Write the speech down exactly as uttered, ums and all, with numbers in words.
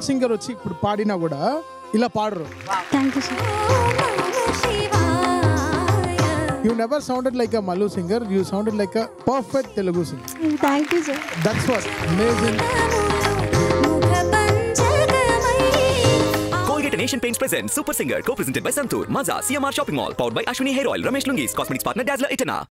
Singer వచ్చి ఇప్పుడు పాడినా కూడా ఇలా పాడరు. Thank you sir. You never sounded like a Malu singer. You sounded like a perfect Telugu singer. Thank you sir. That's what amazing. Colgate Nation Paints presents Super Singer, co-presented by Santur, Maza, C M R Shopping Mall, powered by Ashwini Hair Oil, Ramesh Lungis, Cosmetics Partner Dazzler Itana.